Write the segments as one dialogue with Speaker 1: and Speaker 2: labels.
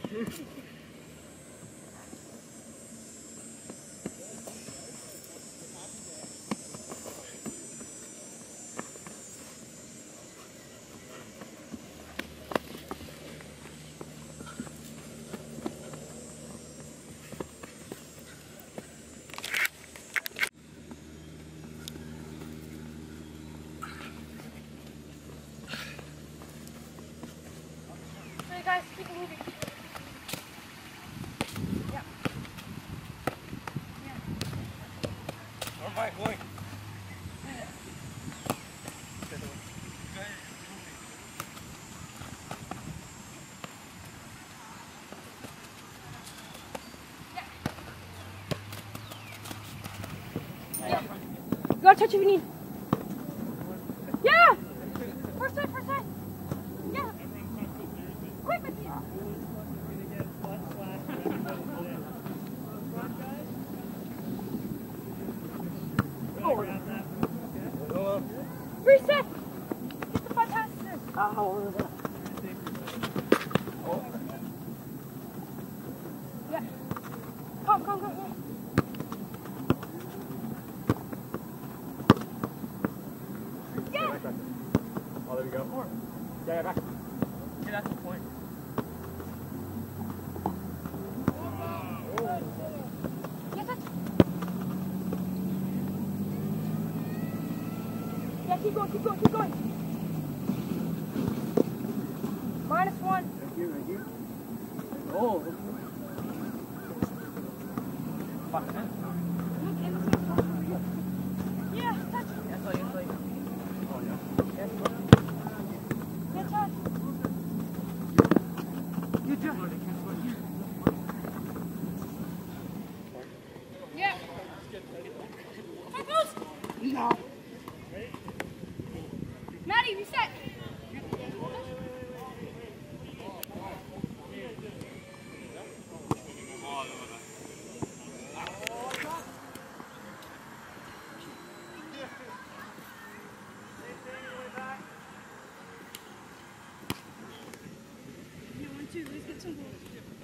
Speaker 1: Guys, keep moving. Yeah. Yeah.
Speaker 2: All right, boy.
Speaker 1: Yeah. You gotta touch if you need. Yeah! First side, first side. Yeah. Quick with you. Reset! Get the butt past this.
Speaker 3: How old is that?
Speaker 1: Yeah. Come. Yeah. Yeah!
Speaker 2: Oh, there we go. Yeah, back. Yeah, that's the point.
Speaker 1: Yeah, touch. Yeah, keep going. -1.
Speaker 2: Thank you. Oh. Fuck that.
Speaker 1: Yeah, touch.
Speaker 2: That's all you play. Oh, yeah.
Speaker 1: Yeah, touch.
Speaker 2: Good job.
Speaker 1: Yeah. Focus.
Speaker 3: No.
Speaker 1: Maddie, reset. Let's get some goals.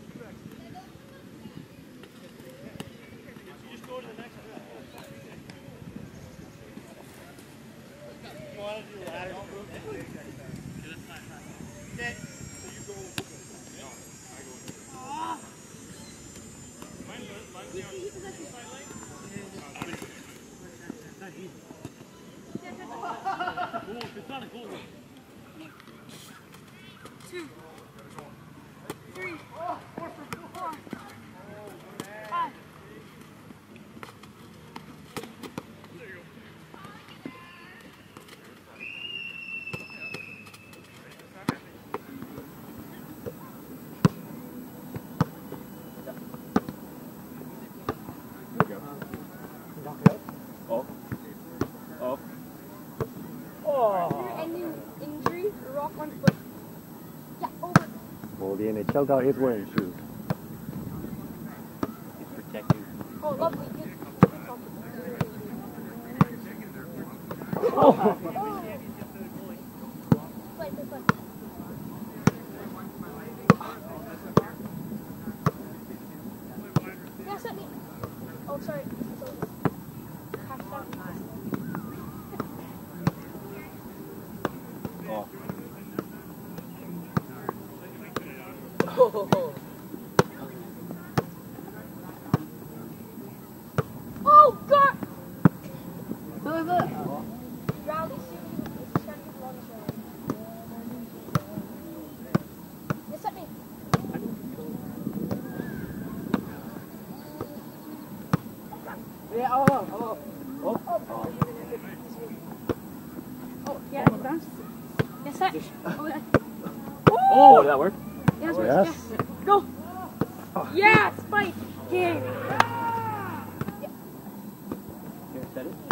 Speaker 2: Just go to the next one. You want to do that? Okay. So you go. No, I go. Mine's the side leg. It's not a goal.
Speaker 1: 2, 3, 4, 5. Any injury, rock on foot. Yeah, over.
Speaker 4: Well, the NHL guy is wearing shoes.
Speaker 2: He's protecting.
Speaker 1: Oh, lovely. Good.
Speaker 4: Oh!
Speaker 1: Play. Yeah, set me. Oh, sorry. Oh, God! Rowdy, yes, set me.
Speaker 3: Yeah, oh.
Speaker 1: Oh, yeah, bounce. Yes, set.
Speaker 4: Oh, did that work?
Speaker 1: Yes,
Speaker 4: Yes.
Speaker 1: yes. Go. Yeah, spike. Yeah.
Speaker 2: Here, set it.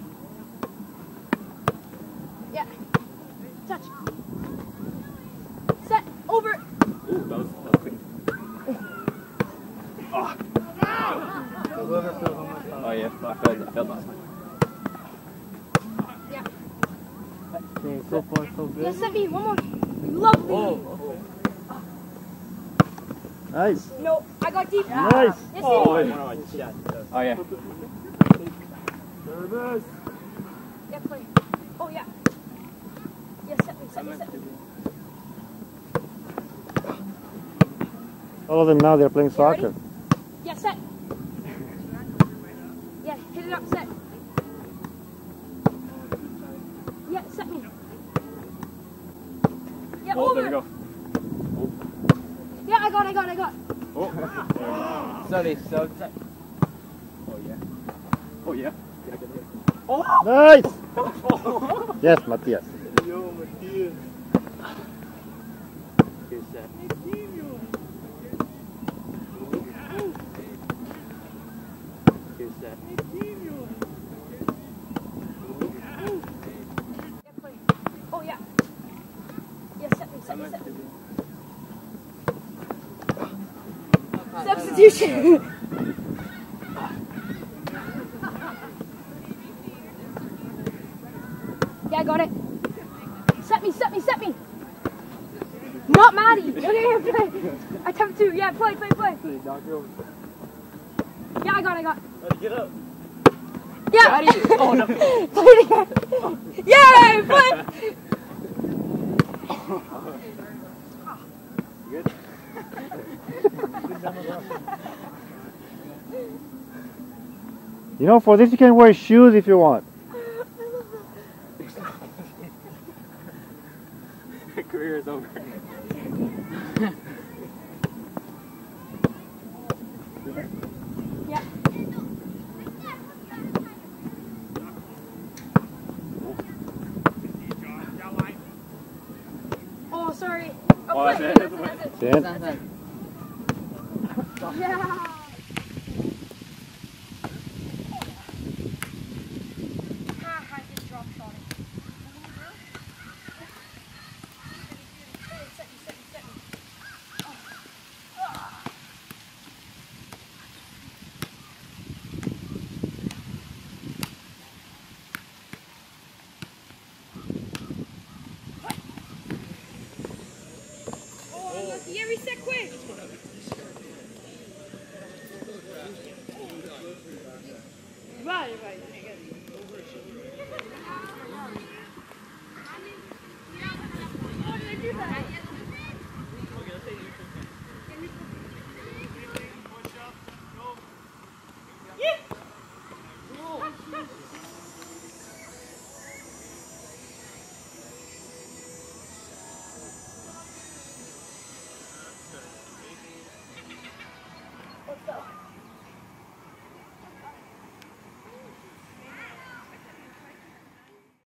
Speaker 1: Yeah. Touch. Set. Over.
Speaker 2: Ooh, that was quick. Oh yeah, I felt last time.
Speaker 1: Yeah.
Speaker 3: Okay, so far so good.
Speaker 1: Yes, set me. One more. Lovely.
Speaker 2: Oh.
Speaker 4: Nice.
Speaker 1: No, I got deep.
Speaker 4: Nice.
Speaker 1: Yes,
Speaker 2: Oh,
Speaker 1: you
Speaker 2: yeah.
Speaker 4: Oh, yeah.
Speaker 2: Nervous.
Speaker 1: Yeah, play. Oh, yeah. Yeah, set me.
Speaker 4: All of them now, they're playing
Speaker 1: You ready?
Speaker 4: soccer.
Speaker 1: Yeah, set. Yeah, hit it up, set. Yeah, set me. Yeah,
Speaker 2: Oh,
Speaker 1: over.
Speaker 2: there we go.
Speaker 1: Yeah, I got.
Speaker 2: Oh.
Speaker 3: Sorry, so.
Speaker 2: Oh, yeah. Oh, yeah.
Speaker 4: Nice. Yes, Matias.
Speaker 2: Yo, Matias.
Speaker 3: Good set. Good set.
Speaker 1: Yeah, play. Oh, yeah. Yeah, set me. Substitution. Yeah, I got it. Set me. Not Maddie. Okay, play. Attempt 2. Yeah, play. Yeah, I got.
Speaker 2: Get up.
Speaker 1: Yeah.
Speaker 2: Oh, no.
Speaker 1: Play it again. Yay, play.
Speaker 2: Good?
Speaker 4: You know, for this you can wear shoes if you want.
Speaker 2: Career is over.
Speaker 1: Yeah. Oh, sorry.
Speaker 2: Oh, that's
Speaker 1: play.
Speaker 2: it.
Speaker 1: That's it.
Speaker 4: See it?
Speaker 1: Yeah. I just drop shot it. Set me. Oh, unlucky. Yeah, reset quick. Right.